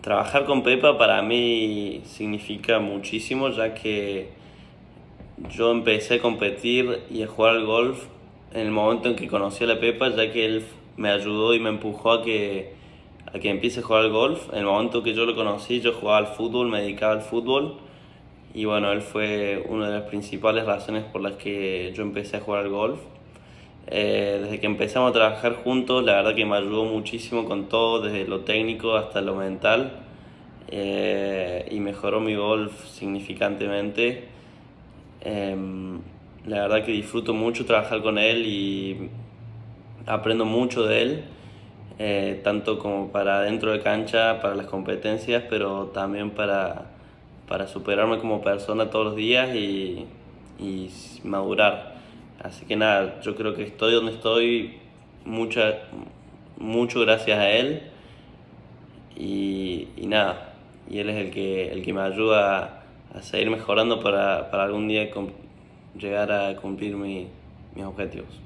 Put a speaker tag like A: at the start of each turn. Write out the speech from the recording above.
A: Trabajar con Pepa para mí significa muchísimo, ya que yo empecé a competir y a jugar al golf en el momento en que conocí a la Pepa, ya que él me ayudó y me empujó a que empiece a jugar al golf. En el momento que yo lo conocí, yo jugaba al fútbol, me dedicaba al fútbol, y bueno, él fue una de las principales razones por las que yo empecé a jugar al golf. Desde que empezamos a trabajar juntos, la verdad que me ayudó muchísimo con todo, desde lo técnico hasta lo mental, y mejoró mi golf significantemente. La verdad que disfruto mucho trabajar con él y aprendo mucho de él, tanto como para dentro de cancha, para las competencias, pero también para superarme como persona todos los días y madurar. Así que nada, yo creo que estoy donde estoy mucho gracias a él y nada, y él es el que me ayuda a seguir mejorando para algún día llegar a cumplir mis objetivos.